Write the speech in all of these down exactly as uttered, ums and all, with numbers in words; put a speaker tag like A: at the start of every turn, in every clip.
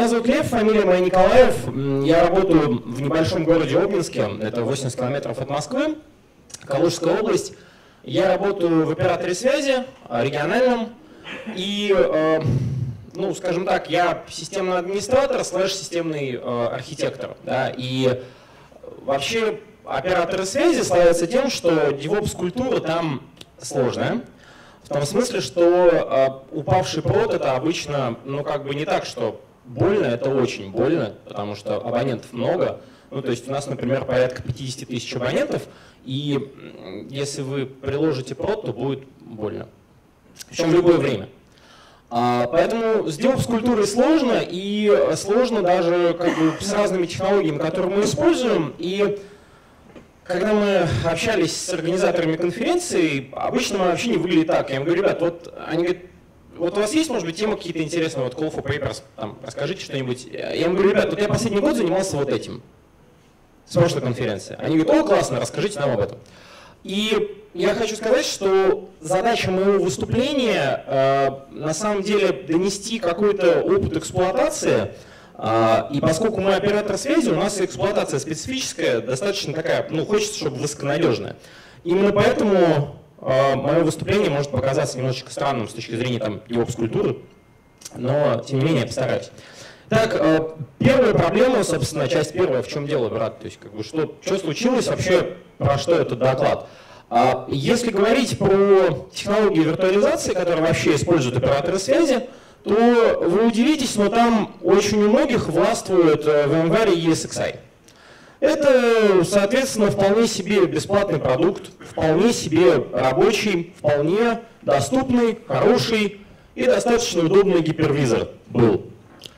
A: Меня зовут Лев, фамилия моя Николаев. Я работаю в небольшом городе Обнинске, это восемьдесят километров от Москвы, Калужская область. Я работаю в операторе связи, региональном, и, э, ну, скажем так, я системный администратор слэш системный э, архитектор. Да, и вообще операторы связи славятся тем, что DevOps-культура там сложная. В том смысле, что э, упавший прод — это обычно, ну, как бы не так, что больно, это очень больно, потому что абонентов много. Ну, то есть у нас, например, порядка пятидесяти тысяч абонентов, и если вы приложите прод, то будет больно. Причем в любое время. А, поэтому с DevOps-культурой сложно, и сложно даже как бы с разными технологиями, которые мы используем. И когда мы общались с организаторами конференции, обычно мы вообще не выглядит так. Я им говорю: ребят, вот они говорят, вот у вас есть, может быть, темы какие-то интересные, вот Call for Papers, там, расскажите что-нибудь. Я им говорю: ребят, вот я последний год занимался вот этим, с прошлой конференции. Они говорят: о, классно, расскажите нам об этом. И я хочу сказать, что задача моего выступления э, на самом деле донести какой-то опыт эксплуатации. И поскольку мы оператор связи, у нас эксплуатация специфическая, достаточно такая, ну, хочется, чтобы высоконадежная. Именно поэтому э, мое выступление может показаться немножечко странным с точки зрения там DevOps-культуры, но тем не менее я постараюсь. Так, э, первая проблема, собственно, часть первая, в чем дело, брат, то есть как бы что, что случилось вообще, про что этот доклад. А если говорить про технологии виртуализации, которые вообще используют операторы связи, то вы удивитесь, но там очень у многих властвует в VMware и и эс икс ай. Это, соответственно, вполне себе бесплатный продукт, вполне себе рабочий, вполне доступный, хороший и достаточно удобный гипервизор был.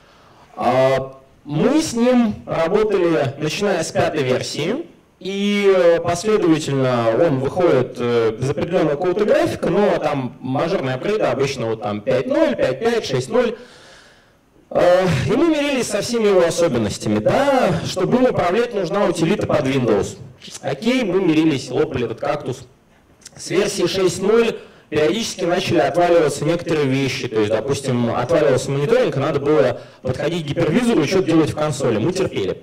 A: Мы с ним работали, начиная с пятой версии, и последовательно он выходит без определенного какого-то графика, но там мажорные апгрейды обычно вот там пять ноль, пять пять, шесть ноль. И мы мирились со всеми его особенностями. Да, чтобы им управлять, нужна утилита под Windows. Окей, мы мирились, лопали этот кактус. С версии шесть ноль периодически начали отваливаться некоторые вещи. То есть, допустим, отваливался мониторинг, и надо было подходить к гипервизору и что-то делать в консоли. Мы терпели.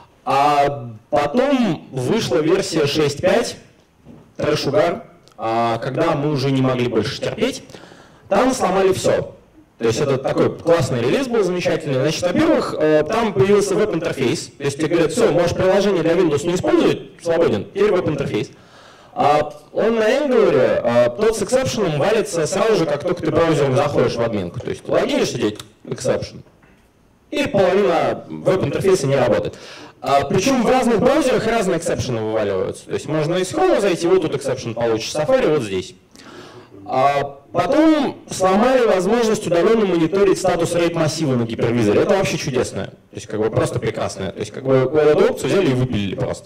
A: А потом вышла версия шесть пять, трэш-угар, когда мы уже не могли больше терпеть. Там сломали все. То есть это такой классный релиз был, замечательный. Значит, во-первых, там появился веб-интерфейс. То есть тебе говорят: все, можешь приложение для Windows не использовать, свободен, теперь веб-интерфейс. Он на Angular, тот с эксепшеном валится сразу же, как только ты браузером заходишь в админку. То есть логинишься, здесь эксепшен, и половина веб-интерфейса не работает. А, причем в разных браузерах разные эксепшены вываливаются. То есть можно из Chrome зайти, вот тут эксепшен получишь, Safari вот здесь. А потом сломали возможность удаленно мониторить статус рейд массива на гипервизоре. Это вообще чудесное. То есть как бы просто прекрасное. То есть как бы эту опцию взяли и выпилили просто.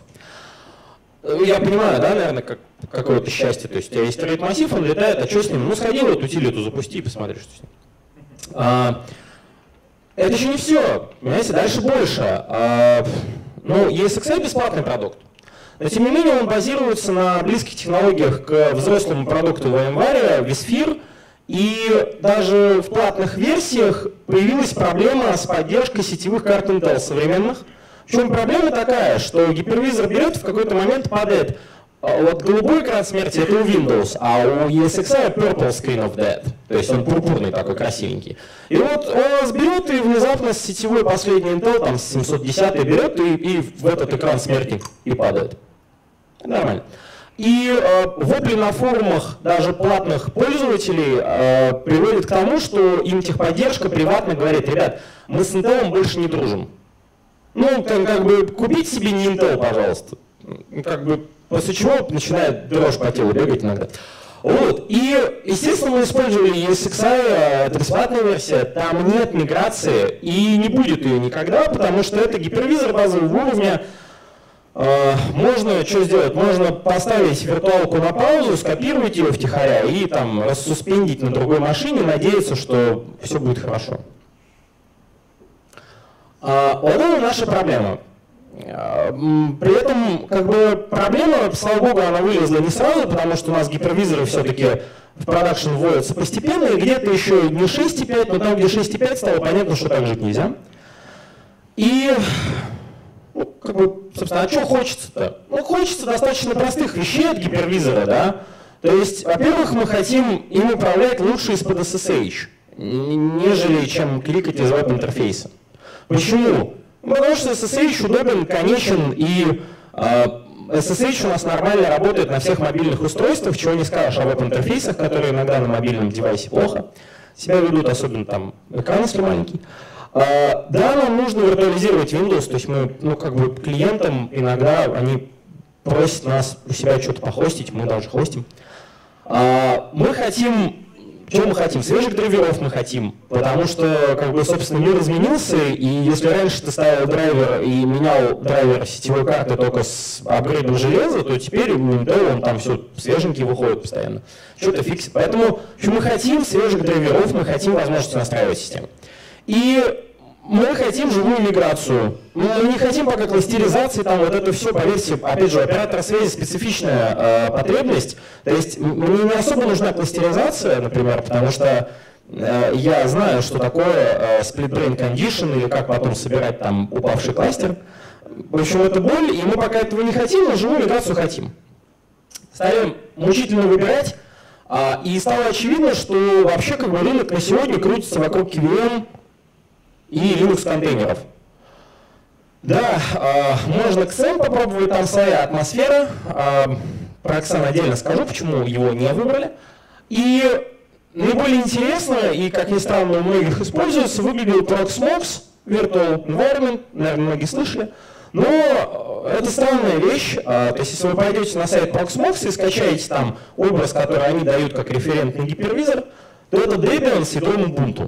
A: Я понимаю, да, наверное, как, какое-то счастье. То есть у тебя есть рейд массив, он летает, а что с ним? Ну сходи в эту утилиту, запусти и посмотри, что с ним. А, это еще не все. Понимаете, дальше больше. А, ну, и эс икс ай бесплатный продукт. Но тем не менее он базируется на близких технологиях к взрослому продукту VMware, vSphere, и даже в платных версиях появилась проблема с поддержкой сетевых карт Intel современных. Причем проблема такая, что гипервизор берет, в какой-то момент падает. Вот голубой экран смерти — это у Windows, а у и эс икс ай purple screen of death. То есть он пурпурный такой, красивенький. И вот он вас берет и внезапно с сетевой последний Intel, там с семьсот десять берет и, и в этот экран смерти и падает. Нормально. И э, вопли на форумах даже платных пользователей э, приводит к тому, что им техподдержка приватно говорит: ребят, мы с Intel больше не дружим. Ну, как, как бы купите себе не Intel, пожалуйста. Как бы, после чего начинает дрожь по телу бегать иногда. Вот. И, естественно, мы использовали и эс икс ай, это бесплатная версия, там нет миграции и не будет ее никогда, потому что это гипервизор базового уровня. Можно что сделать? Можно поставить виртуалку на паузу, скопировать ее втихаря и там рассуспендить на другой машине, надеяться, что все будет хорошо. Вот это наша проблема. При этом, как бы, проблема, слава богу, она вылезла не сразу, потому что у нас гипервизоры все-таки в продакшн вводятся постепенно, и где-то еще не шесть и пять, но там, где шесть и пять, стало понятно, что так жить нельзя. И, ну, как бы, собственно, а что хочется-то? Ну, хочется достаточно простых вещей от гипервизора, да? То есть, во-первых, мы хотим им управлять лучше из-под эс эс эйч, нежели чем кликать из веб-интерфейса. Почему? Ну, потому что эс эс эйч удобен, конечен, и э, эс эс эйч у нас нормально работает на всех мобильных устройствах, чего не скажешь о веб-интерфейсах, которые иногда на мобильном девайсе плохо себя ведут, особенно там экран, если маленький. А, да, нам нужно виртуализировать Windows, то есть мы, ну, как бы клиентам иногда они просят нас у себя что-то похостить, мы даже хостим. А, мы хотим, чего мы хотим? Свежих драйверов мы хотим, потому что, как бы, собственно, мир изменился, и если раньше ты ставил драйвер и менял драйвер сетевой карты только с апгрейдом железа, то теперь у Intel он там все свеженький выходит постоянно, что-то фиксит. Поэтому мы хотим свежих драйверов, мы хотим возможности настраивать систему. И мы хотим живую миграцию. Мы не хотим пока кластеризации, там вот это все, поверьте, опять же, у оператора связи специфичная э, потребность. То есть мне не особо нужна кластеризация, например, потому что э, я знаю, что такое э, split brain condition или как потом собирать там упавший кластер. В общем, это боль, и мы пока этого не хотим, но живую миграцию хотим. Стали мучительно выбирать, э, и стало очевидно, что вообще как бы рынок на сегодня крутится вокруг кей ви эм и Linux контейнеров. Да, э, можно икс эм попробовать, там своя атмосфера. Э, про икс эм отдельно скажу, почему его не выбрали. И наиболее интересно, и как ни странно, у многих используется, выглядел Proxmox Virtual Environment, наверное, многие слышали. Но это странная вещь. Э, то есть, если вы пойдете на сайт Proxmox и скачаете там образ, который они дают как референтный гипервизор, то это Debian с ядром Ubuntu.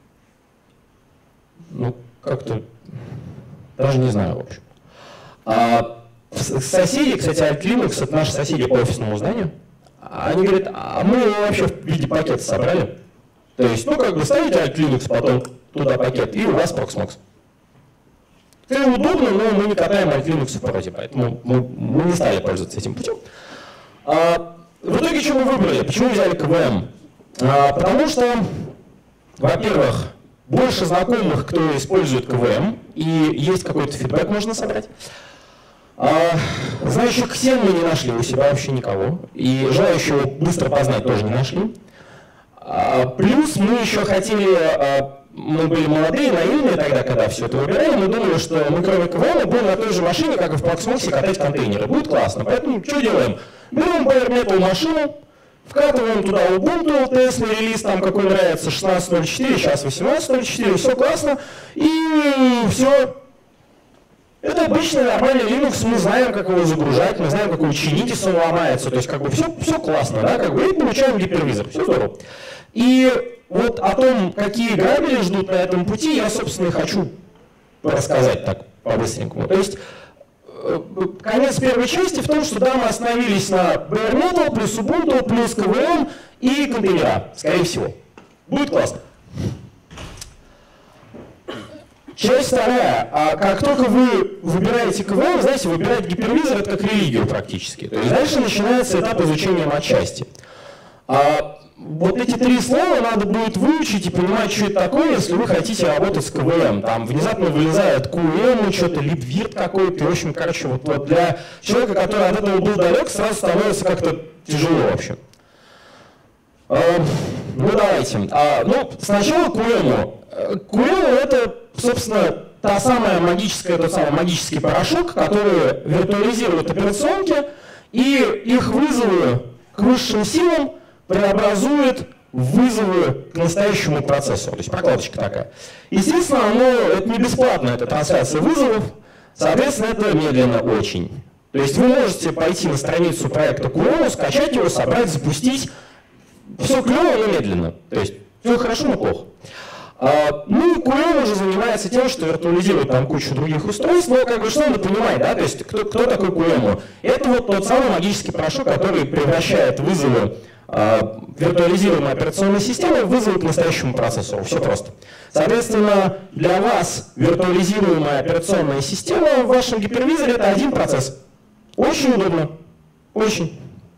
A: Ну, как-то, даже не знаю, в общем. А, соседи, кстати, Alt Linux, это наши соседи по офисному зданию, они говорят, а мы его вообще в виде пакета собрали. То есть, ну, как бы ставите Alt Linux, потом туда пакет, и у вас Proxmox. Это удобно, но мы не катаем Alt Linux в проде, поэтому мы, мы не стали пользоваться этим путем. А, в итоге, что мы выбрали? Почему взяли КВМ? А, потому что, во-первых, больше знакомых, кто использует КВМ, и есть какой-то фидбэк можно собрать. А, знающих Xen мы не нашли у себя вообще никого, и желающего быстро познать тоже не нашли. А, плюс мы еще хотели, а, мы были молодые, наивные тогда, когда все это выбирали, мы думали, что мы кроме КВМ будем на той же машине, как и в Proxmox, катать контейнеры. Будет классно. Поэтому что делаем? Берем Bare Metal машину, вкатываем туда Ubuntu, тестный релиз, там какой нравится, шестнадцать ноль четыре, сейчас восемнадцать ноль четыре, все классно, и все. Это обычный нормальный Linux, мы знаем, как его загружать, мы знаем, как его чинить, если он ломается, то есть как бы все, все классно, да, как бы, и получаем гипервизор, все здорово. И вот о том, какие грабели ждут на этом пути, я, собственно, и хочу рассказать так по-быстренькому. То есть конец первой части в том, что да, мы остановились на Bare Metal, плюс Ubuntu, плюс КВМ и контейнера, скорее всего. Будет классно. Часть вторая. А как только вы выбираете КВМ, знаете, выбирать гипервизор — это как религию практически. То есть дальше начинается этап изучения матчасти. А вот эти три слова надо будет выучить и понимать, что это такое, если вы хотите работать с КВМ. Там внезапно вылезает кью эм, что-то, либвирт какой-то, и, в общем, короче, вот, вот для человека, который от этого был далек, сразу становится как-то тяжело вообще. А, ну, давайте. А, ну, сначала кью эм. кью эм — это, собственно, та самая магическая, тот самый магический порошок, который виртуализирует операционки, и их вызовы к высшим силам преобразует вызовы к настоящему процессору. То есть прокладочка такая. Естественно, оно, это не бесплатно, это трансляция вызовов, соответственно, это медленно очень. То есть вы можете пойти на страницу проекта кью эм, скачать его, собрать, запустить. Все клево, но медленно. То есть все хорошо, но плохо. А, ну и кью эм уже занимается тем, что виртуализирует там кучу других устройств, но как бы что надо понимать, да, то есть кто, кто такой кью эм? Это вот тот самый магический порошок, который превращает вызовы а, виртуализируемой операционной системы в вызовы к настоящему процессору. Все просто. Соответственно, для вас виртуализируемая операционная система в вашем гипервизоре — это один процесс. Очень удобно. Очень.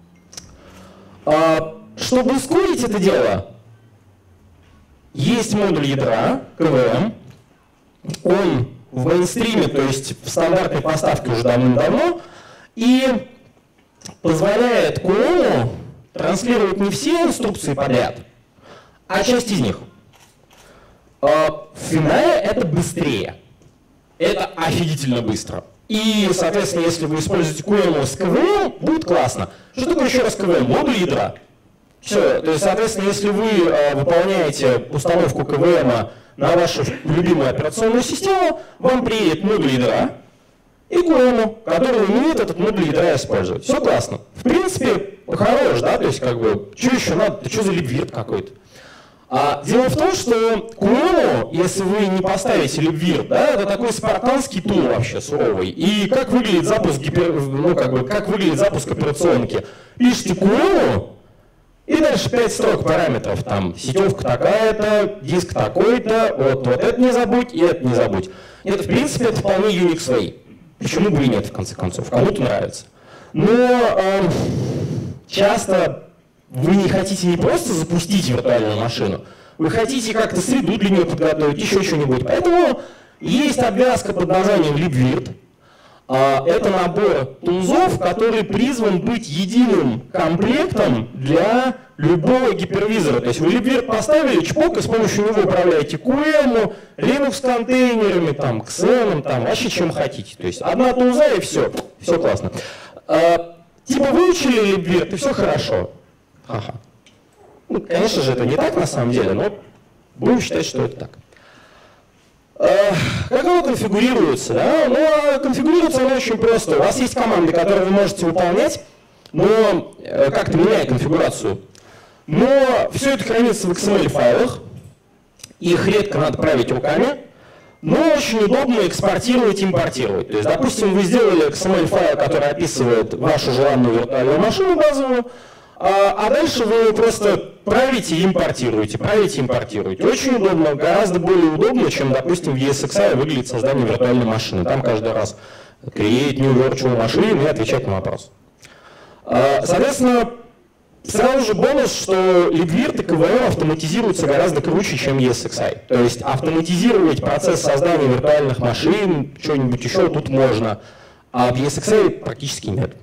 A: А, чтобы ускорить это дело, есть модуль ядра, КВМ. Он в мейнстриме, то есть в стандартной поставке уже давным-давно, и позволяет кью эм транслировать не все инструкции подряд, а часть из них. В финале это быстрее. Это офигительно быстро. И, соответственно, если вы используете кью эм с кей ви эм, будет классно. Что такое еще раз кей ви эм? Модуль ядра. Все. То есть, соответственно, если вы э, выполняете установку кей ви эм на вашу любимую операционную систему, вам приедет модуль ядра и кью эм, который умеет этот модуль ядра использовать. Все классно. В принципе, хорош, да? То есть, как бы, что еще надо? Что за libvirt какой-то? А, дело в том, что кью эм, если вы не поставите libvirt, да, это такой спартанский тул вообще суровый. И как выглядит запуск гипер, ну, как бы, как выглядит запуск операционки? Пишите кью эм, и дальше пять строк параметров. Там сетевка такая-то, диск такой-то, вот, вот это не забудь и это не забудь. Нет, в принципе, это вполне Unix way. Почему бы и нет, в конце концов? Кому-то нравится. Но э, часто вы не хотите не просто запустить виртуальную машину, вы хотите как-то среду для нее подготовить, еще что-нибудь. Поэтому есть обвязка под названием libvirt. Это набор тулзов, который призван быть единым комплектом для любого гипервизора. То есть вы libvirt поставили, чпок, и с помощью него управляете кью эм, Linux-контейнерами, там, Xen, там, вообще чем хотите. То есть одна тулза и все, все классно. Типа выучили libvirt, и все хорошо. Ага. Ну, конечно же, это не так на самом деле, но будем считать, что это так. Как оно конфигурируется? Да? Ну, конфигурируется оно очень просто. У вас есть команды, которые вы можете выполнять, но как-то меняя конфигурацию. Но все это хранится в икс эм эль-файлах, их редко надо править руками, но очень удобно экспортировать и импортировать. То есть, допустим, вы сделали икс эм эль-файл, который описывает вашу желанную виртуальную машину базовую, а дальше вы просто правите и импортируете, правите и импортируете. Очень удобно, гораздо более удобно, чем, допустим, в и эс икс ай выглядит создание виртуальной машины. Там каждый раз create new virtual machine и отвечать на вопрос. Соответственно, сразу же бонус, что libvirt и кей ви эм автоматизируются гораздо круче, чем и эс икс ай. То есть автоматизировать процесс создания виртуальных машин, что-нибудь еще тут можно, а в и эс икс ай практически нет.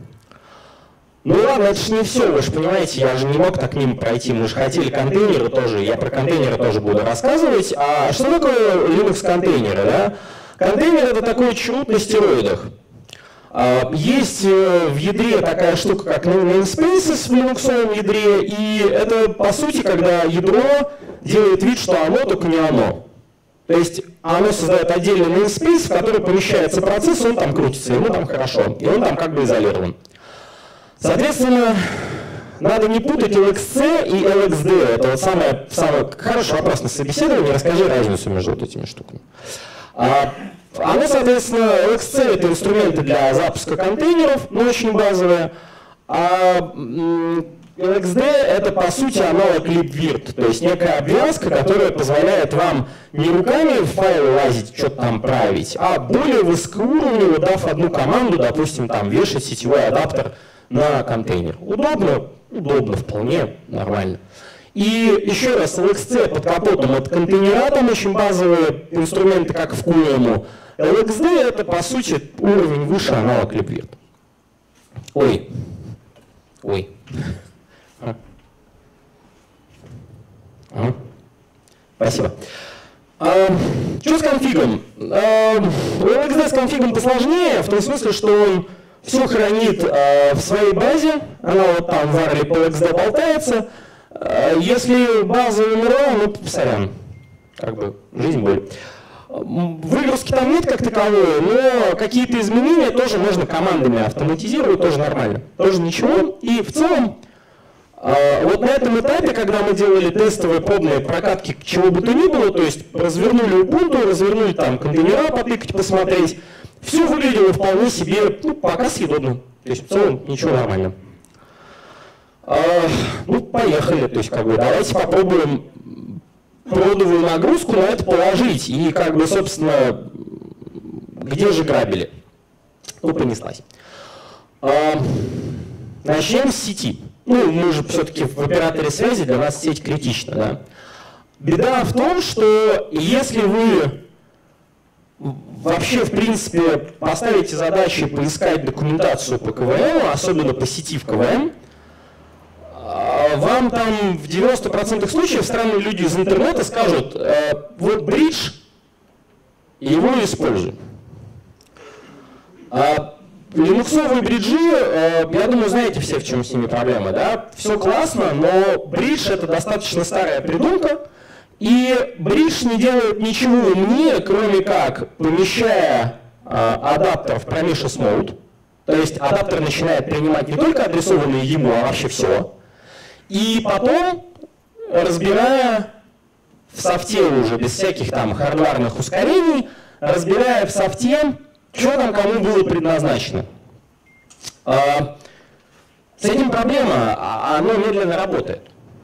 A: Ну ладно, это же не все, вы же понимаете, я же не мог так мимо пройти, мы же хотели контейнеры тоже, я про контейнеры тоже буду рассказывать. А что такое Linux-контейнеры, да? Контейнер — это такой чрут на стероидах. Есть в ядре такая штука, как namespaces в Linux ядре, и это, по сути, когда ядро делает вид, что оно, только не оно. То есть оно создает отдельный namespace, в который помещается процесс, он там крутится, ему там хорошо, и он там как бы изолирован. Соответственно, надо не путать эл икс си и эл икс ди. Это вот самое, самое хороший вопрос на собеседовании. Расскажи разницу между вот этими штуками. А, оно, соответственно, эл икс си — это инструменты для запуска контейнеров, но очень базовые. А эл икс ди — это, по сути, аналог libvirt, то есть некая обвязка, которая позволяет вам не руками в файлы лазить, что-то там править, а более высокоуровнево, дав одну команду, допустим, там вешать сетевой адаптер на контейнер. Удобно? Удобно, вполне нормально. И еще раз, эл икс си под капотом — это контейнера, там очень базовые инструменты, как в кью эм. эл икс ди — это, по сути, уровень выше аналог libvirt. Ой. Ой. А. А. Спасибо. А, что с конфигом? А, у эл икс ди с конфигом посложнее, в том смысле, что он все хранит а, в своей базе, она вот там в варле по эл икс ди болтается. А, если база умерла, ну, сорян, как бы жизнь боль. Выгрузки там нет как таковой, но какие-то изменения тоже можно командами автоматизировать, тоже нормально, тоже ничего. И в целом, вот на этом этапе, когда мы делали тестовые пробные прокатки чего бы то ни было, то есть развернули Ubuntu, развернули там контейнера, потыкать, посмотреть, все выглядело вполне себе, ну, пока съедобно. То есть в целом ничего, нормально. А, ну, поехали, то есть как бы давайте попробуем продовую нагрузку на это положить. И как бы, собственно, где же грабили? Ну, понеслась. А, начнем с сети. Ну, мы же все-таки в операторе связи, для нас сеть критична, да. Беда в том, что если вы вообще, в принципе, поставите задачи поискать документацию по КВМ, особенно по сети в КВМ, вам там в девяноста процентах случаев странные люди из интернета скажут, вот бридж, его используй. Линуксовые бриджи, я думаю, знаете все, в чем с ними проблема, да? Все классно, но бридж — это достаточно старая придумка, и бридж не делает ничего умнее, кроме как, помещая адаптер в Promiscuous Mode, то есть адаптер начинает принимать не только адресованные ему, а вообще все, и потом, разбирая в софте уже, без всяких там хардварных ускорений, разбирая в софте, что там кому было предназначено. А, с этим проблема, оно медленно работает.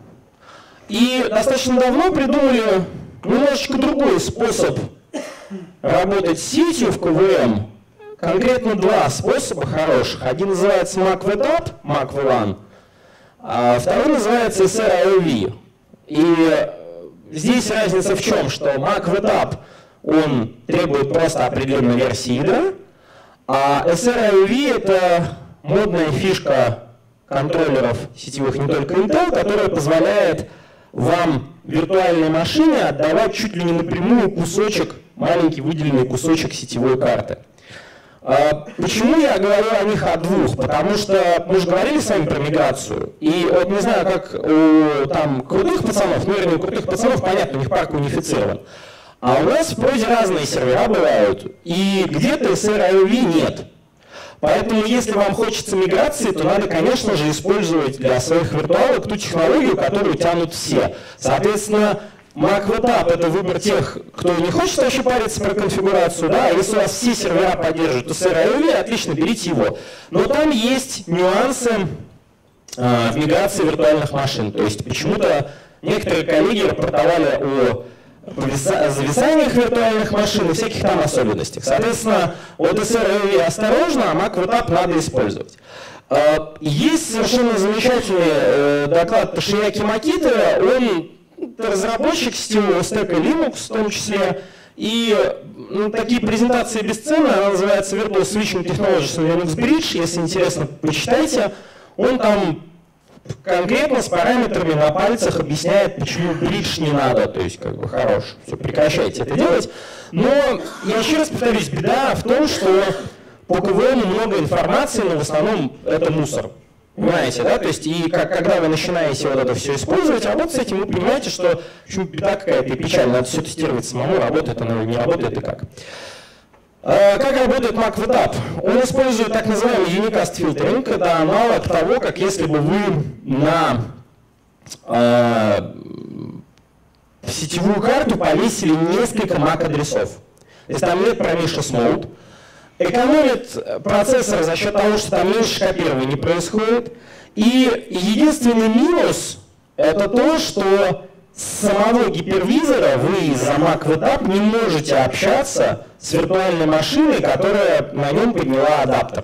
A: И достаточно давно придумали немножечко другой способ работать с сетью в КВМ. Конкретно два способа хороших. Один называется MacVTAP, MacVLAN, а второй называется эс эр ай о ви. И здесь разница в чем, что MacVTAP, он требует просто определенной версии ядра, а эс эр ай о ви — это модная фишка контроллеров сетевых не только Intel, которая позволяет вам виртуальной машине отдавать чуть ли не напрямую кусочек, маленький выделенный кусочек сетевой карты. Почему я говорю о них о двух? Потому что мы же говорили с вами про миграцию, и вот не знаю, как у там крутых пацанов, ну, вернее, у крутых пацанов, понятно, у них парк унифицирован. А у нас в проде разные сервера бывают, и где-то эс эр ай о ви нет. Поэтому, если вам хочется миграции, то надо, конечно же, использовать для своих виртуалок ту технологию, которую тянут все. Соответственно, MacVTAP — это выбор тех, кто не хочет вообще париться про конфигурацию, да, если у вас все сервера поддерживают эс эр ай о ви, отлично, берите его. Но там есть нюансы э, в миграции виртуальных машин. То есть почему-то некоторые коллеги рапортовали о зависаниях виртуальных машин и всяких там особенностях. Соответственно, от эс эр ай о ви осторожно, а MacVTAP надо использовать. Есть совершенно замечательный доклад Тошияки Макита, он разработчик сетевого стека Linux в том числе, и ну, такие презентации бесценны, она называется Virtual Switching Technologies in Linux Bridge, если интересно, почитайте. Он там конкретно с параметрами на пальцах объясняет, почему бридж не надо, то есть как бы хорош, все, прекращайте это делать. Но я еще раз повторюсь, беда в том, что по КВМ много информации, но в основном это мусор. Понимаете, да? То есть, и как, когда вы начинаете вот это все использовать, работать с этим, вы понимаете, что в общем, беда какая-то и печаль, надо все тестировать самому, работает оно или не работает и как. А, как работает MacVTAP? Он использует так называемый unicast filtering, это аналог того, как если бы вы на а, сетевую карту повесили несколько MAC-адресов. То есть там нет Promiscuous Mode. Экономит процессор за счет того, что там меньше копирования не происходит. И единственный минус — это то, что с самого гипервизора вы из-за MacVTAP не можете общаться с виртуальной машиной, которая на нем подняла адаптер.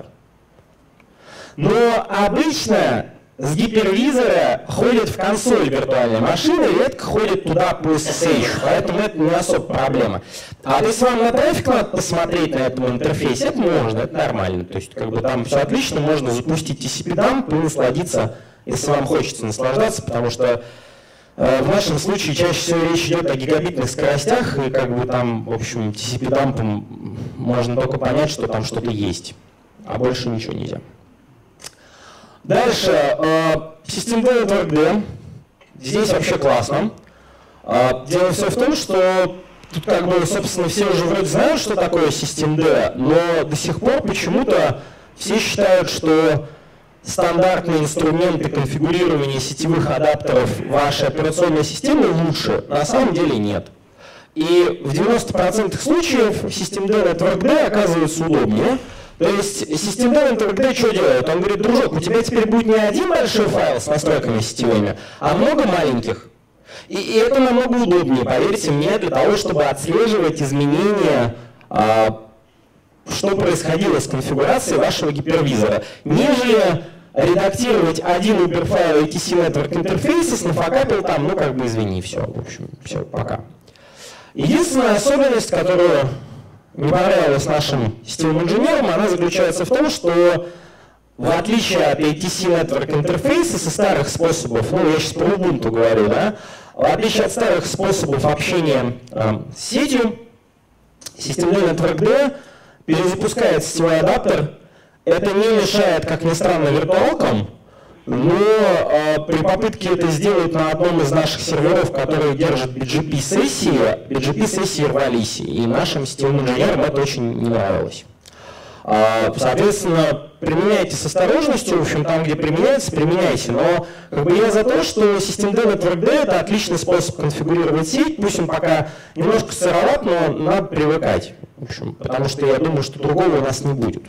A: Но обычно с гипервизора ходит в консоль виртуальной машины, редко ходит туда по эс эс эйч, поэтому это не особо проблема. А если вам на трафик надо посмотреть на этом интерфейсе, это можно, это нормально. То есть как бы там все отлично, можно запустить ти си пи-дамп и насладиться, если вам хочется наслаждаться, потому что э, в нашем случае чаще всего речь идет о гигабитных скоростях, и как бы там, в общем, ти си пи-дампом можно только понять, что там что-то есть, а больше ничего нельзя. Дальше, Systemd Network D. Здесь вообще классно. Дело все в том, что тут как бы, собственно, все уже вроде знают, что такое Systemd, но до сих пор почему-то все считают, что стандартные инструменты конфигурирования сетевых адаптеров вашей операционной системы лучше. На самом деле нет. И в девяноста процентах случаев Systemd Network D оказывается удобнее. То есть Systemd Network D что делает? Он говорит: дружок, у тебя теперь будет не один большой файл с настройками сетевыми, а много маленьких. И, и это намного удобнее, поверьте мне, для того, чтобы отслеживать изменения, а, что происходило с конфигурацией вашего гипервизора, нежели редактировать один уберфайл эй ти си Network интерфейса, нафакапил там, ну как бы извини, все, в общем, все, пока. Единственная особенность, которую не понравилась нашим сетевым инженерам, она заключается в том, что в отличие от эй ти си Network интерфейса со старых способов, ну я сейчас про Ubuntu говорю, да, в отличие от старых способов общения э, с сетью, Systemd Network D перезапускает сетевой адаптер. Это не мешает, как ни странно, виртуалкам, но э, при попытке это сделать на одном из наших серверов, который держит би джи пи-сессии, би джи пи-сессии рвались, и нашим сетевым инженерам это очень не нравилось. Э, соответственно, применяйте с осторожностью, в общем, там, где применяется, применяйте, но как бы я за то, что Systemd Network D это отличный способ конфигурировать сеть, пусть он пока немножко сыроват, но надо привыкать, в общем, потому что я думаю, что другого у нас не будет.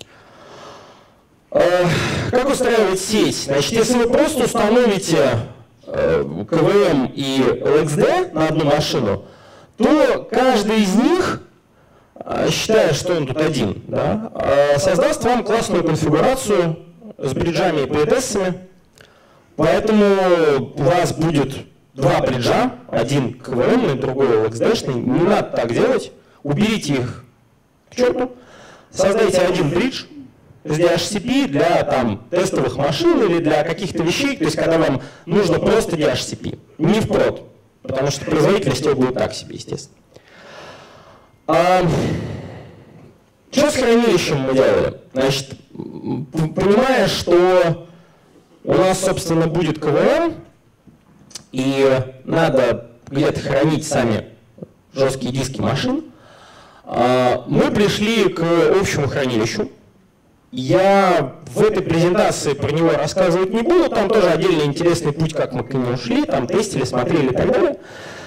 A: Как устраивать сеть? Значит, если вы просто установите э, ка вэ эм и эл экс ди на одну машину, то каждый из них, считая, что он тут один, да, создаст вам классную конфигурацию с бриджами и поэтессами. Поэтому у вас будет два бриджа, один ка вэ эм и другой эл экс ди-шный. Не надо так делать. Уберите их к черту. Создайте один бридж с ди эйч си пи для там, тестовых машин или для каких-то вещей, то есть когда вам нужно просто ди эйч си пи, не в прод, потому что производительность его будет так себе, естественно. А, что с хранилищем мы делали? Значит, понимая, что у нас, собственно, будет ка вэ эм, и надо где-то хранить сами жесткие диски машин, мы пришли к общему хранилищу. Я в этой презентации про него рассказывать не буду, там тоже отдельный интересный путь, как мы к нему шли, там тестили, смотрели и так далее.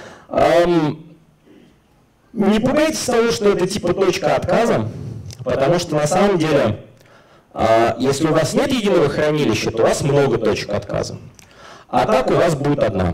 A: Не пугайтесь того, что это типа точка отказа, потому что на самом деле, если у вас нет единого хранилища, то у вас много точек отказа, а так у вас будет одна.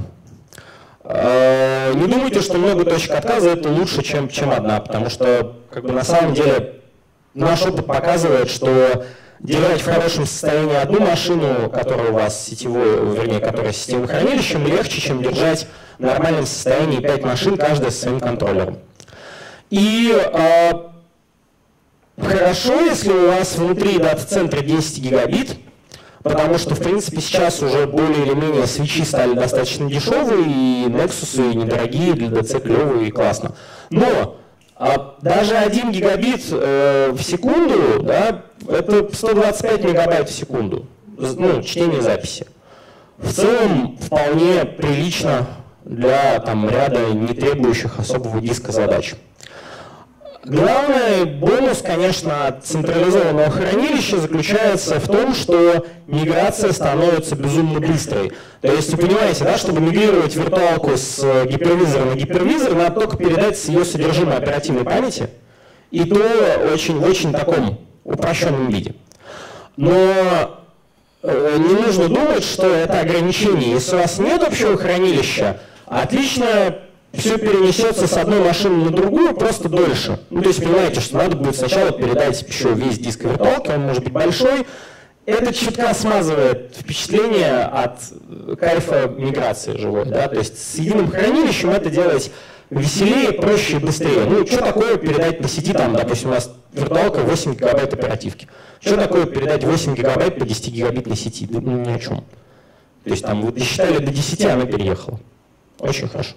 A: Не думайте, что много точек отказа это лучше, чем, чем одна, потому что как бы, на самом деле наш опыт показывает, что держать в хорошем состоянии одну машину, которая у вас сетевой, вернее, которая с сетевым хранилищем, легче, чем держать в нормальном состоянии пять машин, каждая со своим контроллером. И э, хорошо, если у вас внутри дата-центра десять гигабит, потому что, в принципе, сейчас уже более или менее свечи стали достаточно дешевые, и Nexus недорогие, для ди си клевые и классно. Но а даже один гигабит э, в секунду, да, это сто двадцать пять мегабайт в секунду, ну, чтение записи. В целом вполне прилично для там, ряда не требующих особого диска задач. Главный бонус, конечно, от централизованного хранилища заключается в том, что миграция становится безумно быстрой. То есть вы понимаете, да, чтобы мигрировать виртуалку с гипервизора на гипервизор, надо только передать ее содержимое оперативной памяти, и то очень, в очень таком упрощенном виде. Но не нужно думать, что это ограничение. Если у вас нет общего хранилища, отлично все перенесется с одной машины на другую просто дольше. Ну, то есть понимаете, что надо будет сначала передать еще весь диск виртуалки, он может быть большой. Это чутка смазывает впечатление от кайфа миграции живой. Да? То есть с единым хранилищем это делать веселее, проще и быстрее. Ну, что такое передать по сети, там, допустим, у нас виртуалка восемь гигабайт оперативки. Что такое передать восемь гигабайт по десятигигабитной сети? Да, ну, ни о чем. То есть там вы досчитали до десяти, она переехала. Очень хорошо.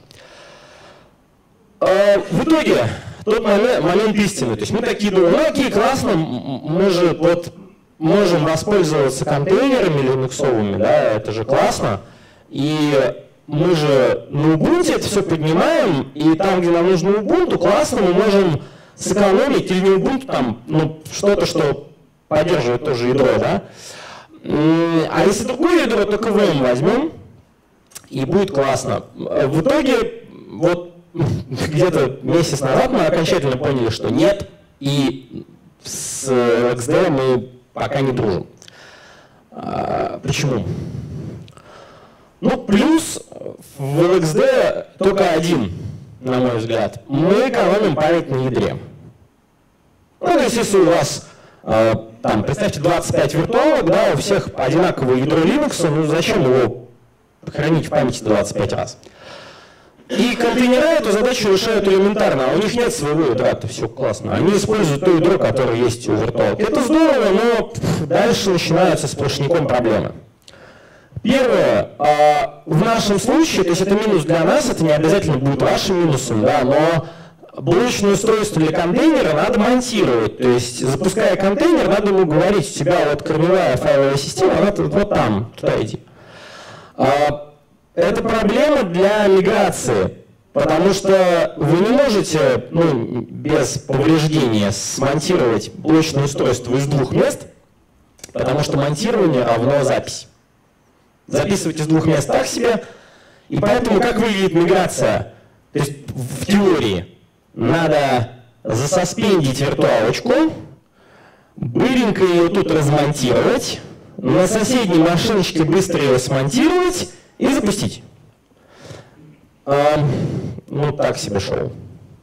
A: В итоге, тот момент, момент истины. То есть мы такие думаем, ну окей, классно, мы же вот можем воспользоваться контейнерами линуксовыми, да, это же классно. И мы же на Ubuntu это все поднимаем, и там, где нам нужно Ubuntu, классно, мы можем сэкономить, или не Ubuntu, там, ну, что-то, что поддерживает тоже ядро, да. А если другое ядро, то ка вэ эм возьмем, и будет классно. В итоге, вот, где-то месяц назад мы окончательно поняли, что нет, и с эл экс ди мы пока не дружим. А, почему? Ну, плюс в эл экс ди только один, на мой взгляд. Мы экономим память на ядре. Ну, то есть, если у вас, а, там, представьте, двадцать пять виртуалок, да, у всех одинаковое ядро Linux, ну, зачем его хранить в памяти двадцать пять раз? И контейнера эту задачу решают элементарно, а у них нет своего ядра, это все классно. Они используют то ядро, которое есть у виртуалки. Это здорово, но пф, дальше начинаются сплошняком проблемы. Первое, а, в нашем случае, то есть это минус для нас, это не обязательно будет вашим минусом, да, но блочное устройство для контейнера надо монтировать. То есть, запуская контейнер, надо ему говорить, у тебя вот корневая файловая система, она вот, вот там, туда иди. А, это проблема для миграции, потому что вы не можете ну, без повреждения смонтировать блочное устройство из двух мест, потому что монтирование равно запись. Записывать из двух мест так себе, и поэтому как выглядит миграция? То есть в теории надо засаспендить виртуалочку, быренько ее тут размонтировать, на соседней машиночке быстро ее смонтировать и запустить. А, ну, так себе шоу.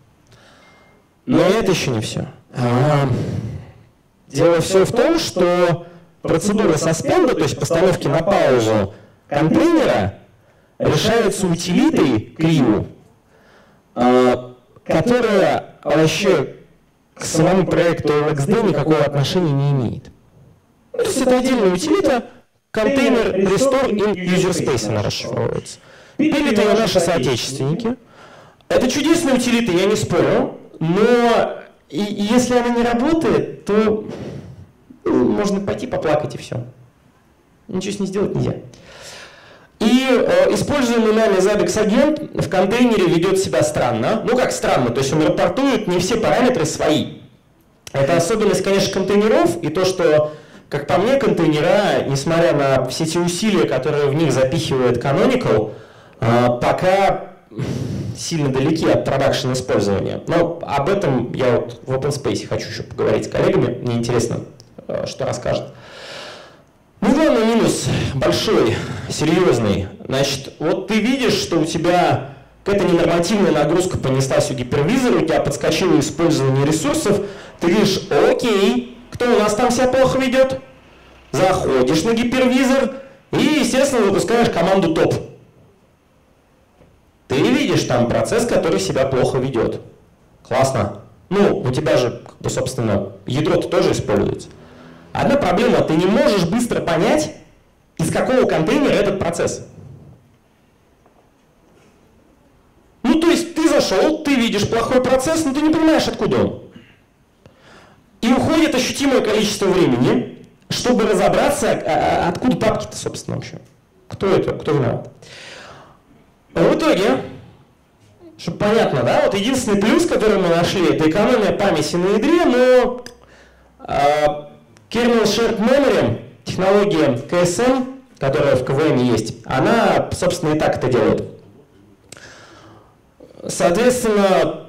A: Но это еще не все. А, дело все в том, что процедура саспенда, то есть постановки на паузу контейнера, решается утилитой Криу, а, которая вообще к самому проекту эл икс ди никакого отношения не имеет. То есть это отдельная утилита, контейнер restore in user space она расшифровывается. Пилит ее наши соотечественники. Это чудесная утилита, я не спорю, но и, и если она не работает, то ну, можно пойти поплакать и все. Ничего с ней сделать нельзя. И э, используемый нами Zabbix агент в контейнере ведет себя странно. Ну как странно, то есть он рапортует не все параметры свои. Это особенность, конечно, контейнеров и то, что, как по мне, контейнера, несмотря на все те усилия, которые в них запихивает Canonical, э, пока сильно далеки от продакшн использования. Но об этом я вот в OpenSpace хочу еще поговорить с коллегами. Мне интересно, э, что расскажут. Ну, главный минус большой, серьезный. Значит, вот ты видишь, что у тебя какая-то ненормативная нагрузка понеслась у гипервизора, у тебя подскочило использование ресурсов, ты видишь, окей, кто у нас там себя плохо ведет? Заходишь на гипервизор и, естественно, запускаешь команду топ. Ты видишь там процесс, который себя плохо ведет. Классно. Ну, у тебя же, как бы, собственно, ядро-то тоже используется. Одна проблема, ты не можешь быстро понять, из какого контейнера этот процесс. Ну, то есть ты зашел, ты видишь плохой процесс, но ты не понимаешь, откуда он. И уходит ощутимое количество времени, чтобы разобраться, откуда папки-то, собственно, вообще. Кто это, кто виноват. В итоге, чтобы понятно, да, вот единственный плюс, который мы нашли, это экономия памяти на ядре, но э, Kernel Shared Memory, технология кей эс эм, которая в ка ви эм есть, она, собственно, и так это делает. Соответственно,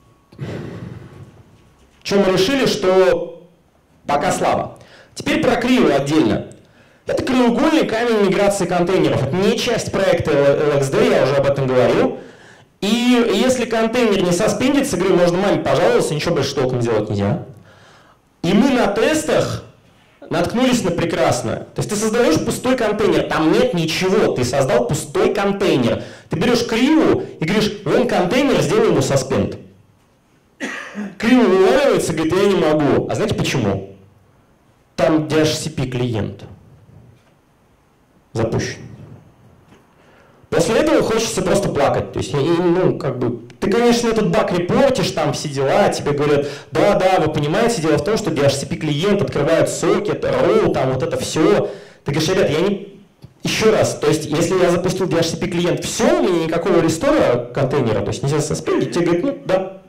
A: что мы решили, что пока слабо. Теперь про Крио отдельно. Это краеугольный камень миграции контейнеров. Это не часть проекта эл икс ди, я уже об этом говорил. И если контейнер не саспендит с игры, можно маме пожаловаться, ничего больше толком делать нельзя. И мы на тестах наткнулись на прекрасное. То есть ты создаешь пустой контейнер, там нет ничего, ты создал пустой контейнер. Ты берешь Крио и говоришь, вон контейнер, сделай ему саспенд. Крио вываливается и говорит, я не могу. А знаете почему? Там ди эйч си пи клиент запущен. После этого хочется просто плакать. То есть, ну, как бы, ты, конечно, этот баг репортишь, там все дела, тебе говорят, да, да, вы понимаете, дело в том, что ди эйч си пи клиент открывает сокет, роу, там вот это все. Ты говоришь, ребят, я не... Еще раз, то есть, если я запустил ди эйч си пи клиент, все, у меня никакого рестора контейнера, то есть нельзя саспендить, тебе говорят, ну, да.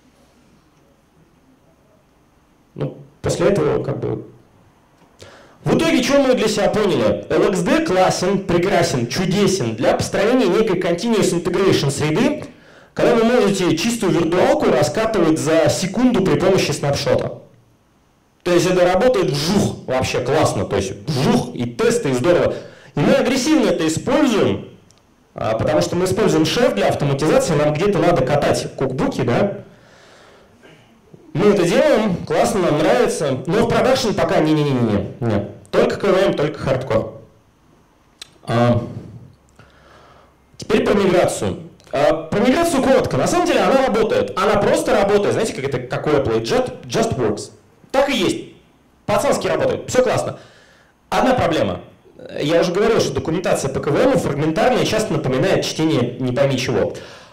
A: Ну, после этого, как бы... В итоге, что мы для себя поняли? эл икс ди классен, прекрасен, чудесен для построения некой continuous integration среды, когда вы можете чистую виртуалку раскатывать за секунду при помощи снапшота. То есть это работает вжух, вообще классно, то есть вжух и тесты, и здорово. И мы агрессивно это используем, потому что мы используем шеф для автоматизации, нам где-то надо катать кукбуки, да? Мы это делаем, классно, нам нравится, но в продакшн пока не-не-не-не, не. Только ка ви эм, только хардкор. А, теперь про миграцию. Про миграцию коротко. На самом деле она работает. Она просто работает. Знаете, как это, как у Apple, just, just works. Так и есть. Пацански работает. Все классно. Одна проблема. Я уже говорил, что документация по КВМ фрагментарная и часто напоминает чтение не пойми чего.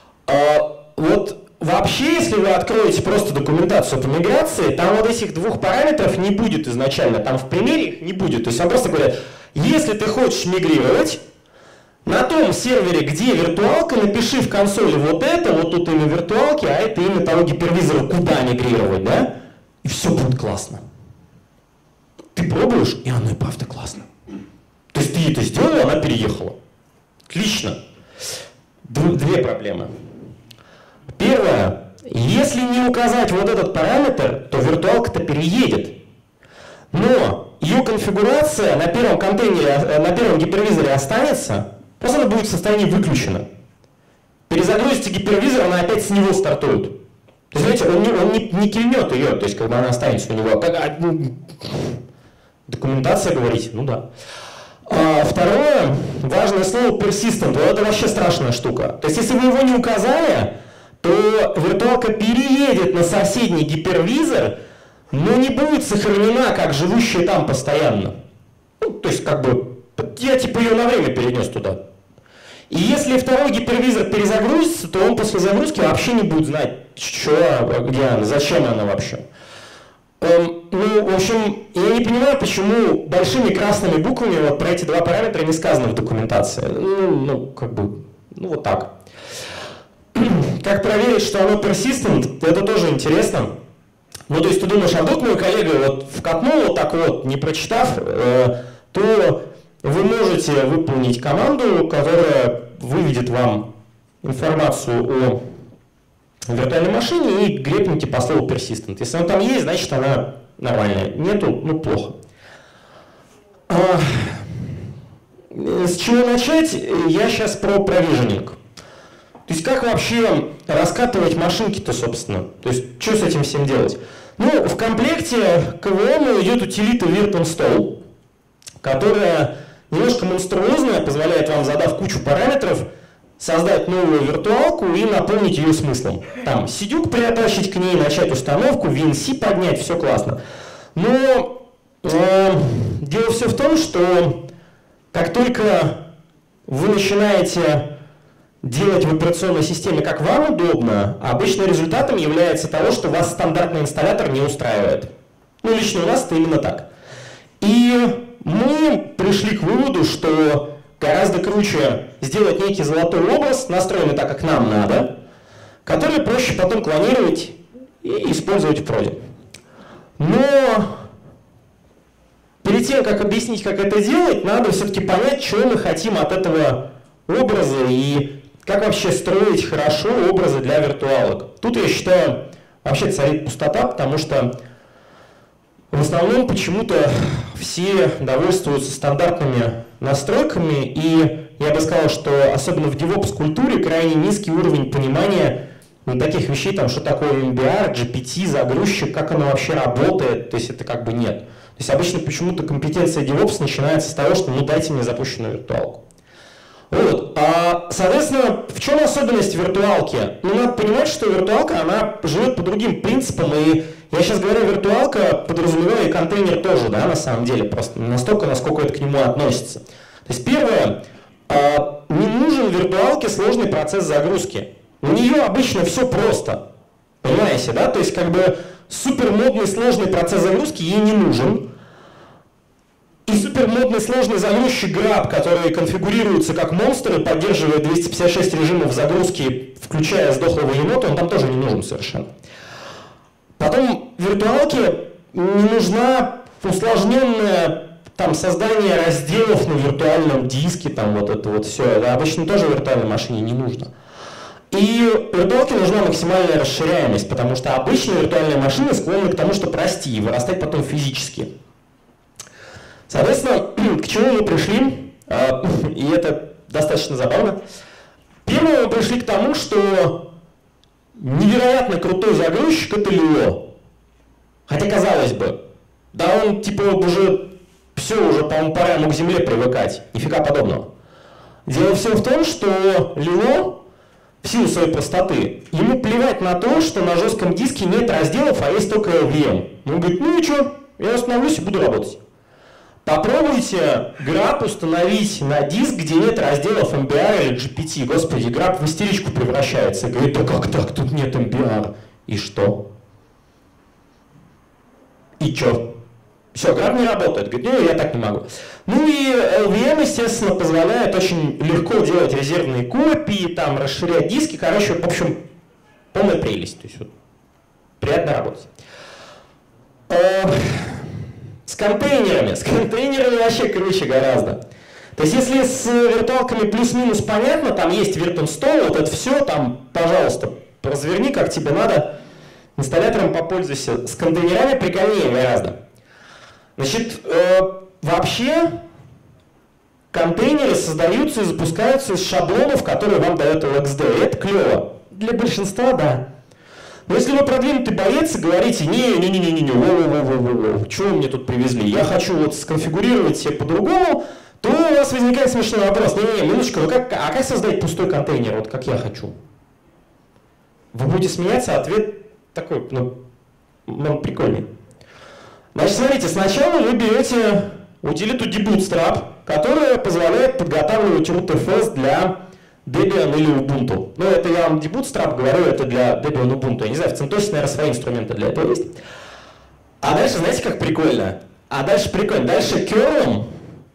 A: Вот вообще, если вы откроете просто документацию по миграции, там вот этих двух параметров не будет изначально. Там в примере их не будет. То есть он просто говорит, если ты хочешь мигрировать, на том сервере, где виртуалка, напиши в консоли вот это, вот тут имя виртуалки, а это имя того гипервизора, куда мигрировать, да? И все будет классно. Ты пробуешь, и оно и правда классно. То есть ты это сделала, она переехала. Отлично. Две проблемы. Первое. Если не указать вот этот параметр, то виртуалка-то переедет. Но ее конфигурация на первом контейнере, на первом гипервизоре останется, просто она будет в состоянии выключена. Перезагрузите гипервизор, она опять с него стартует. То есть, знаете, он не, он не, не кильнет ее, то есть, когда она останется у него. Как, документация, говорите? Ну да. А, второе, важное слово persistent. Это вообще страшная штука. То есть, если вы его не указали, то виртуалка переедет на соседний гипервизор, но не будет сохранена как живущая там постоянно. Ну, то есть, как бы, я типа ее на время перенес туда. И если второй гипервизор перезагрузится, то он после загрузки вообще не будет знать, что, где она, зачем она вообще. Эм, ну, в общем, я не понимаю, почему большими красными буквами вот про эти два параметра не сказано в документации. Ну, ну как бы, ну вот так. Как проверить, что оно persistent, это тоже интересно. Ну, то есть ты думаешь, а вдруг мой коллега вот вкатнул вот так вот, не прочитав, э, то вы можете выполнить команду, которая выведет вам информацию о виртуальной машине и грепните по слову persistent. Если она там есть, значит она нормальная. Нету, ну плохо. А, с чего начать? Я сейчас про провиженинг. То есть как вообще раскатывать машинки-то, собственно? То есть что с этим всем делать? Ну, в комплекте к КВМ идет утилита virt-install, которая немножко монструозная, позволяет вам, задав кучу параметров, создать новую виртуалку и наполнить ее смыслом. Там сидюк приотачить к ней, начать установку, ви эн си поднять, все классно. Но э, дело все в том, что как только вы начинаете делать в операционной системе, как вам удобно, обычно результатом является того, что вас стандартный инсталлятор не устраивает. Ну, лично у нас это именно так. И мы пришли к выводу, что гораздо круче сделать некий золотой образ, настроенный так, как нам надо, который проще потом клонировать и использовать в проде. Но перед тем, как объяснить, как это делать, надо все-таки понять, чего мы хотим от этого образа и как вообще строить хорошо образы для виртуалок. Тут, я считаю, вообще царит пустота, потому что в основном почему-то все довольствуются стандартными настройками, и я бы сказал, что особенно в DevOps-культуре крайне низкий уровень понимания ну, таких вещей, там, что такое эм би ар, джи пи ти, загрузчик, как оно вообще работает, то есть это как бы нет. То есть обычно почему-то компетенция DevOps начинается с того, что ну дайте мне запущенную виртуалку. Вот. А, соответственно, в чем особенность виртуалки? Ну, надо понимать, что виртуалка, она живет по другим принципам, и я сейчас говорю виртуалка, подразумеваю и контейнер тоже, да, на самом деле, просто настолько, насколько это к нему относится. То есть первое, а, не нужен виртуалке сложный процесс загрузки. У нее обычно все просто, понимаете, да? То есть как бы супер модный сложный процесс загрузки ей не нужен. И супермодный сложный загрузчик Grub, который конфигурируется как монстр и поддерживает двести пятьдесят шесть режимов загрузки, включая сдохлого енота, он там тоже не нужен совершенно. Потом виртуалке не нужна усложненное там, создание разделов на виртуальном диске, там вот это вот все. Это обычно тоже в виртуальной машине не нужно. И виртуалке нужна максимальная расширяемость, потому что обычные виртуальные машины склонны к тому, что расти и вырастать потом физически. Соответственно, к чему мы пришли, и это достаточно забавно. Первое, мы пришли к тому, что невероятно крутой загрузчик — это Lilo. Хотя, казалось бы, да он типа уже все, уже, по-моему, пора ему к земле привыкать. Нифига подобного. Дело все в том, что Lilo в силу своей простоты, ему плевать на то, что на жестком диске нет разделов, а есть только эл ви эм. Он говорит, ну и что, я остановлюсь и буду работать. Попробуйте граб установить на диск, где нет разделов эм би ар или джи пи ти. Господи, граб в истеричку превращается. И говорит, да как так, тут нет эм би ар. И что? И что? Все, граб не работает. Говорит, ну я так не могу. Ну и эл ви эм, естественно, позволяет очень легко делать резервные копии, там, расширять диски. Короче, в общем, полная прелесть. То есть вот, приятно работать. С контейнерами. С контейнерами вообще круче гораздо. То есть если с виртуалками плюс-минус понятно, там есть виртинстол, вот это все, там, пожалуйста, разверни, как тебе надо, инсталлятором попользуйся. С контейнерами прикольнее гораздо. Значит, э, вообще контейнеры создаются и запускаются из шаблонов, которые вам дает эл икс ди. Это клево. Для большинства, да. Но если вы продвинутый боец и говорите, не-не-не-не-не, чего вы мне тут привезли, я хочу вот сконфигурировать себе по-другому, то у вас возникает смешной вопрос. Не-не-не, минуточку, ну как, а как создать пустой контейнер, вот как я хочу? Вы будете смеяться, ответ такой, ну, ну прикольный. Значит, смотрите, сначала вы берете утилиту debootstrap, которая позволяет подготавливать эр ти эф эс для Debian или Ubuntu. Ну, это я вам debootstrap говорю, это для Debian и Ubuntu. Я не знаю, в CentOS, наверное, свои инструменты для этого есть. А дальше, знаете, как прикольно? А дальше прикольно. Дальше керлом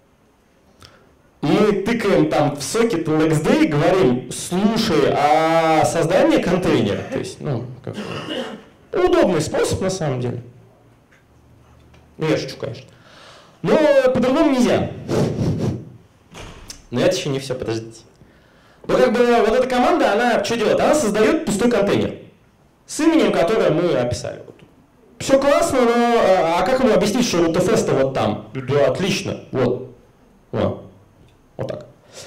A: мы тыкаем там в сокет эл икс ди и говорим, слушай, а создание контейнера, то есть, ну, как удобный способ на самом деле. Ну, я шучу, конечно. Но по-другому нельзя. Но это еще не все, подождите. Ну, как бы, вот эта команда, она что делает? Она создает пустой контейнер с именем, которое мы описали. Все классно, но а как ему объяснить, что эр ти эф эс-то вот там? Да, отлично, вот. Вот, вот так.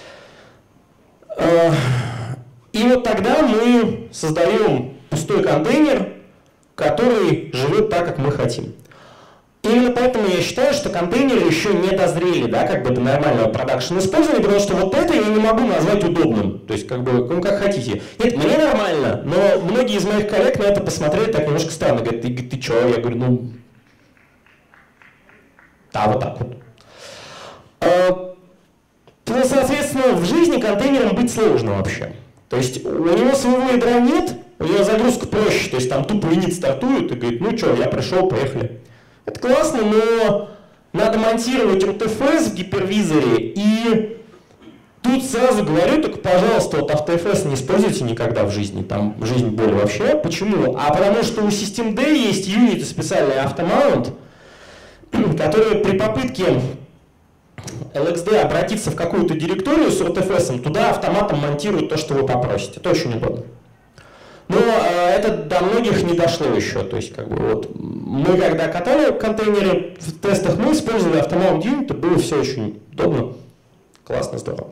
A: И вот тогда мы создаем пустой контейнер, который живет так, как мы хотим. Именно поэтому я считаю, что контейнеры еще не дозрели, да, как бы до нормального продакшн использования, потому что вот это я не могу назвать удобным. То есть, как бы, ну как хотите. Нет, мне нормально, но многие из моих коллег на это посмотрели так немножко странно. Говорят, ты, ты че? Я говорю, ну, да, вот так вот. А, ну, соответственно, в жизни контейнером быть сложно вообще. То есть, у него своего ядра нет, у него загрузка проще, то есть, там тупо init стартует и говорит, ну что, я пришел, поехали. Это классно, но надо монтировать эр ти эф эс в гипервизоре, и тут сразу говорю, только, пожалуйста, вот эй эф эс не используйте никогда в жизни, там жизнь боль вообще. Почему? А потому что у systemd есть юнит, специальный автомаунт, который при попытке эл икс ди обратиться в какую-то директорию с эр ти эф эс, туда автоматом монтирует то, что вы попросите. Это очень удобно. Но э, это до многих не дошло еще. То есть, как бы, вот, мы когда катали контейнеры в тестах, мы использовали автомаунт юнит, было все очень удобно, классно, здорово.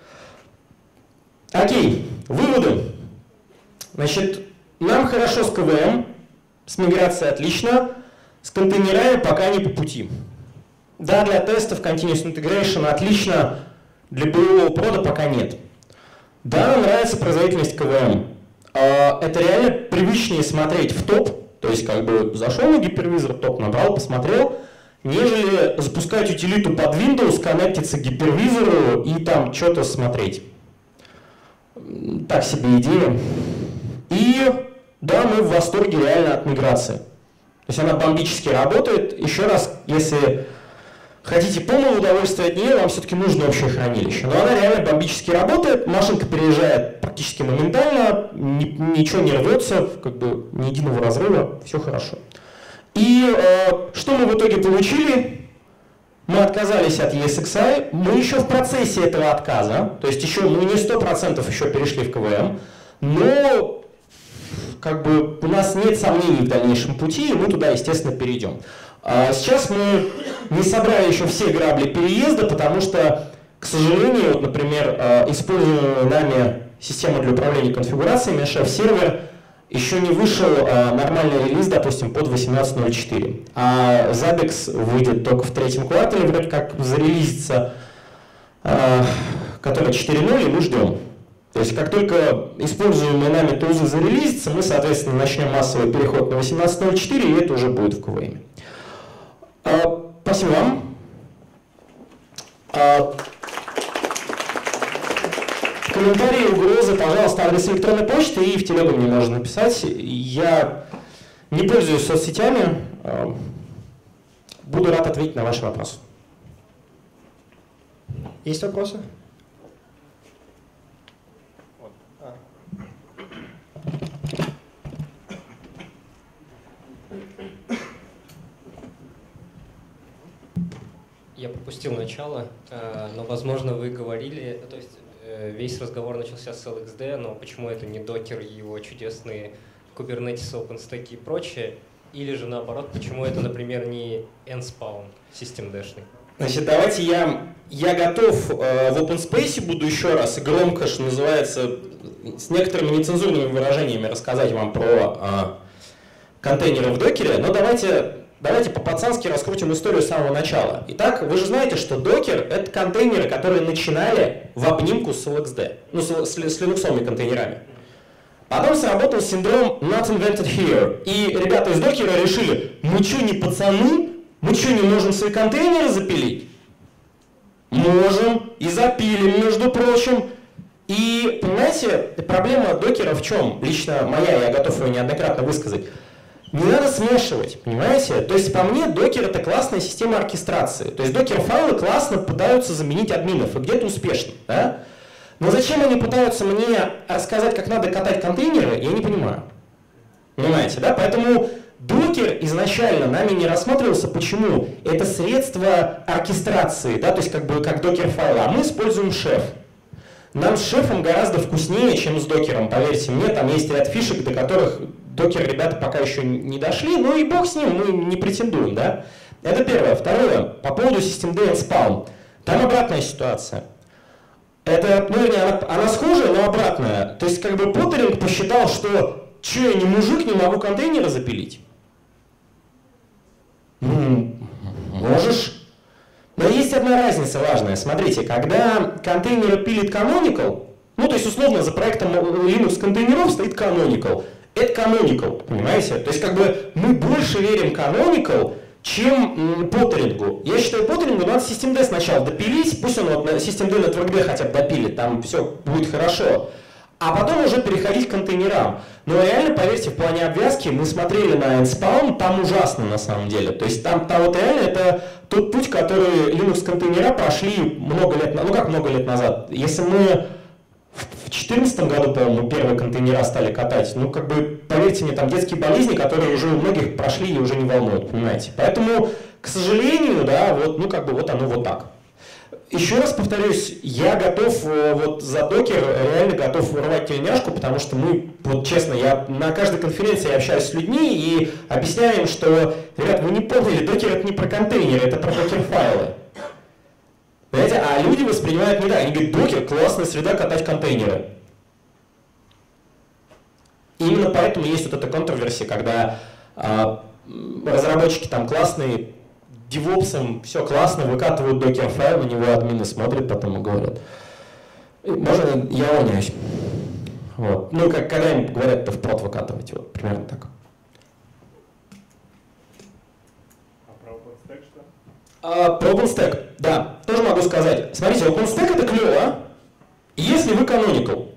A: Окей, выводы. Значит, нам хорошо с ка ви эм, с миграцией отлично, с контейнерами пока не по пути. Да, для тестов Continuous Integration отлично, для боевого прода пока нет. Да, нам нравится производительность ка ви эм. Это реально привычнее смотреть в топ, то есть как бы зашел на гипервизор, топ набрал, посмотрел, нежели запускать утилиту под Windows, коннектиться к гипервизору и там что-то смотреть. Так себе идея. И да, мы в восторге реально от миграции. То есть она бомбически работает. Еще раз, если хотите полное удовольствие от нее, вам все-таки нужно общее хранилище. Но она реально бомбически работает, машинка переезжает практически моментально, ни, ничего не рвется, как бы ни единого разрыва, все хорошо. И э, что мы в итоге получили? Мы отказались от и эс икс ай, мы еще в процессе этого отказа, то есть еще мы не сто процентов еще перешли в ка ви эм, но как бы у нас нет сомнений в дальнейшем пути, и мы туда, естественно, перейдем. Сейчас мы не собрали еще все грабли переезда, потому что, к сожалению, вот, например, используемая нами система для управления конфигурациями, шеф-сервер, еще не вышел нормальный релиз, допустим, под восемнадцать ноль четыре. А Zabbix выйдет только в третьем квартале, вроде как зарелизится, который четыре ноль, и мы ждем. То есть как только используемые нами тулзы зарелизятся, мы, соответственно, начнем массовый переход на восемнадцать ноль четыре, и это уже будет в КВМ. А, спасибо вам. А, комментарии, угрозы, пожалуйста, адрес электронной почты и в телегу мне можно написать. Я не пользуюсь соцсетями. А, буду рад ответить на ваши вопросы.
B: Есть вопросы?
C: Я пропустил начало, но, возможно, вы говорили, то есть весь разговор начался с эл икс ди, но почему это не Docker и его чудесные Kubernetes, OpenStack и прочее, или же наоборот, почему это, например, не nspawn, системдэшный?
A: Значит, давайте я, я готов э, в OpenSpace буду еще раз и громко, что называется, с некоторыми нецензурными выражениями рассказать вам про э, контейнеры в докере, но давайте... Давайте по-пацански раскрутим историю с самого начала. Итак, вы же знаете, что Docker — это контейнеры, которые начинали в обнимку с эл икс ди, ну, с, с, с линуксовыми контейнерами. Потом сработал синдром not invented here. И ребята из Docker решили, мы что, не пацаны? Мы что, не можем свои контейнеры запилить? Можем. И запилим, между прочим. И, понимаете, проблема Докера в чем? Лично моя, я готов ее неоднократно высказать. Не надо смешивать, понимаете? То есть, по мне, Docker — это классная система оркестрации. То есть, Docker-файлы классно пытаются заменить админов, и где-то успешно, да? Но зачем они пытаются мне рассказать, как надо катать контейнеры, я не понимаю. Понимаете, да? Поэтому Docker изначально нами не рассматривался. Почему? Это средство оркестрации, да? То есть, как бы, как Docker-файлы, а мы используем шеф. Нам с шефом гораздо вкуснее, чем с докером, поверьте мне, там есть ряд фишек, до которых докер ребята пока еще не дошли, но и бог с ним, мы не претендуем, да. Это первое. Второе, по поводу systemd nspawn. Там обратная ситуация. Это, ну, вернее, она, она схожая, но обратная. То есть, как бы Поттеринг посчитал, что че, я не мужик, не могу контейнеры запилить? Ну, можешь. Но есть одна разница важная. Смотрите, когда контейнеры пилит Canonical, ну, то есть, условно, за проектом Linux контейнеров стоит Canonical. Это Canonical, понимаете? То есть, как бы, мы больше верим Canonical, чем Поттерингу. Я считаю, Поттерингу надо systemd сначала допилить, пусть он вот на systemd Network D хотя бы допилит, там все будет хорошо. А потом уже переходить к контейнерам. Но реально, поверьте, в плане обвязки мы смотрели на nspawn, там ужасно на самом деле. То есть там, там вот реально это тот путь, который Linux контейнера прошли много лет, ну как много лет назад. Если мы в две тысячи четырнадцатом году, по-моему, первые контейнера стали катать, ну как бы, поверьте мне, там детские болезни, которые уже у многих прошли и уже не волнуют, понимаете. Поэтому, к сожалению, да, вот, ну как бы вот оно вот так. Еще раз повторюсь, я готов вот за докер, реально готов рвать тельняшку, потому что мы, вот честно, я на каждой конференции общаюсь с людьми и объясняю им, что, ребят, вы не поняли, докер это не про контейнеры, это про докер-файлы. Понимаете, а люди воспринимают не так, они говорят, докер классная среда катать контейнеры. И именно поэтому есть вот эта контрверсия, когда а, разработчики там классные, девопсом все классно, выкатывают докер-файл, на него админы смотрят, потом и говорят. Можно, я увольняюсь. Вот. Ну, как когда им говорят, в прод выкатывать, вот, примерно так.
D: А про OpenStack что?
A: А, про OpenStack, да, тоже могу сказать. Смотрите, OpenStack это клево, если вы canonical.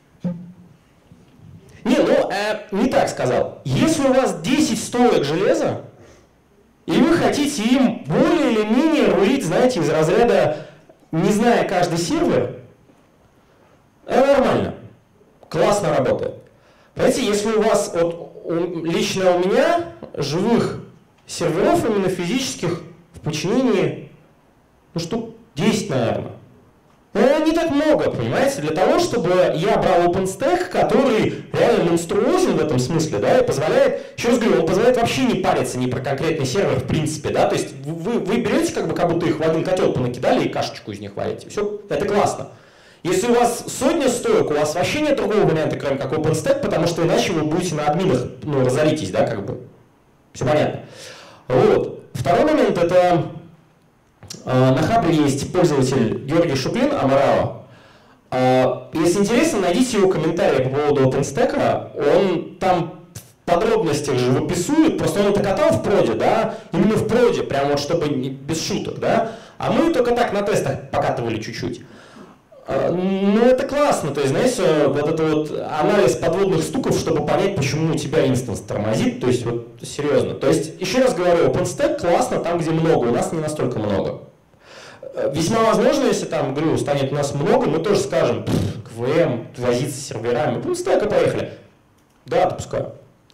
A: Не, ну, э, не так сказал. Если у вас десять стоек железа, и вы хотите им более или менее рулить, знаете, из разряда, не зная каждый сервер, это нормально. Классно работает. Понимаете, если у вас, вот, у, лично у меня, живых серверов именно физических в подчинении, ну, штук десять, наверное. Ну, не так много, понимаете, для того, чтобы я брал OpenStack, который реально монструозен в этом смысле, да, и позволяет, еще раз говорю, он позволяет вообще не париться ни про конкретный сервер в принципе, да, то есть вы, вы берете, как бы, как будто их в один котел понакидали и кашечку из них варите, все, это классно. Если у вас сотня стоек, у вас вообще нет другого варианта, кроме как OpenStack, потому что иначе вы будете на админах, ну, разоритесь, да, как бы, все понятно. Вот. Второй момент — это... На Хабре есть пользователь Георгий Шуклин, Амарао. Если интересно, найдите его комментарий по поводу OpenStack. Он там в подробностях же выписывает, просто он это катал в проде, да, именно в проде, прям вот чтобы не, без шуток, да. А мы только так на тестах покатывали чуть-чуть. Ну, это классно, то есть, знаете, вот это вот анализ подводных стуков, чтобы понять, почему у тебя инстанс тормозит, то есть, вот, серьезно. То есть, еще раз говорю, OpenStack классно там, где много, у нас не настолько много. Весьма возможно, если там, говорю, станет у нас много, мы тоже скажем, КВМ, возиться с серверами, OpenStack, и поехали. Да, допускаю.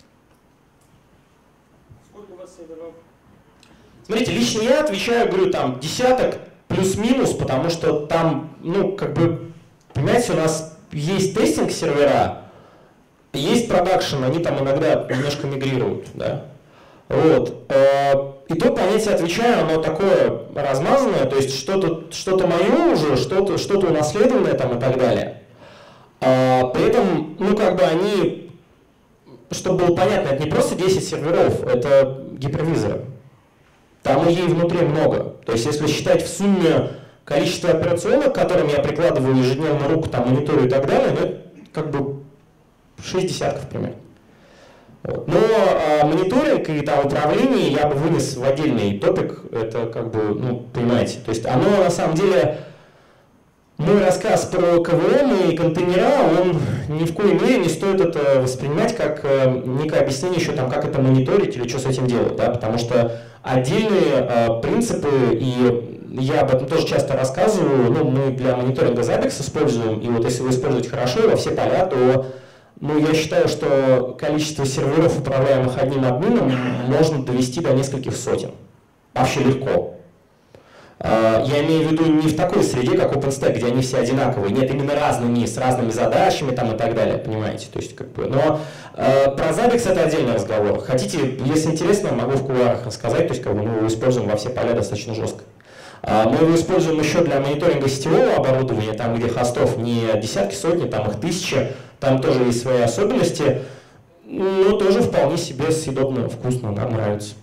D: Сколько у вас серверов?
A: Смотрите, лично я отвечаю, говорю, там, десяток, плюс-минус, потому что там, ну, как бы, понимаете, у нас есть тестинг сервера, есть продакшн, они там иногда немножко мигрируют, да. Вот. И то понятие отвечаю, оно такое размазанное, то есть что-то что-то мое уже, что-то что-то унаследованное там и так далее. При этом, ну, как бы они, чтобы было понятно, это не просто десять серверов, это гипервизоры. Там и внутри много. То есть, если считать в сумме количество операционок, которым я прикладываю ежедневно руку, там, мониторю и так далее, ну, это как бы шесть десятков примерно. Вот. Но а, мониторинг и там управление я бы вынес в отдельный топик, это как бы, ну, понимаете. То есть, оно на самом деле, мой рассказ про КВМ и контейнера, он ни в коей мере не стоит это воспринимать как э, некое объяснение еще там, как это мониторить или что с этим делать, да, потому что отдельные э, принципы, и я об этом тоже часто рассказываю, ну, мы для мониторинга Zabbix используем, и вот если вы используете хорошо во все поля, то, ну, я считаю, что количество серверов, управляемых одним админом, можно довести до нескольких сотен. Вообще легко. Я имею в виду не в такой среде, как OpenStack, где они все одинаковые. Нет, именно разными, с разными задачами там и так далее, понимаете. То есть, как бы, но э, про Zabbix это отдельный разговор. Хотите, если интересно, могу в кулуарах рассказать, то есть как бы, мы его используем во все поля достаточно жестко. А мы его используем еще для мониторинга сетевого оборудования, там где хостов не десятки, сотни, там их тысячи, там тоже есть свои особенности, но тоже вполне себе съедобно, вкусно, нам нравится.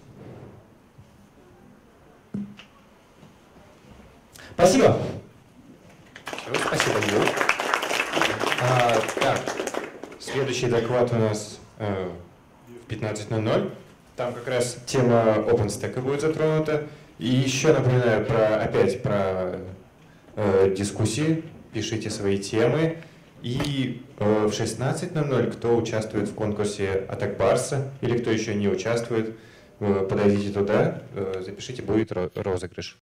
A: Спасибо.
B: Спасибо, Юр. А, так, следующий доклад у нас э, в пятнадцать ноль ноль. Там как раз тема OpenStack будет затронута. И еще напоминаю про, опять про э, дискуссии. Пишите свои темы. И э, в шестнадцать ноль ноль, кто участвует в конкурсе Атак Барса или кто еще не участвует, э, подойдите туда, э, запишите, будет розыгрыш.